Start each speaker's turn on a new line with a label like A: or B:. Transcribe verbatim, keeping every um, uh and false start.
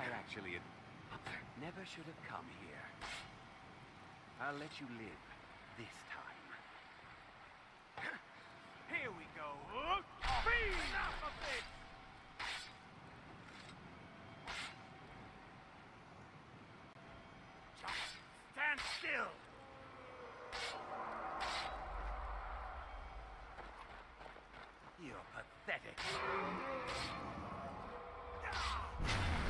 A: I actually never should have come here. I'll let you live this time.
B: Here we go. Feed! Enough of this! Just stand still! You're pathetic.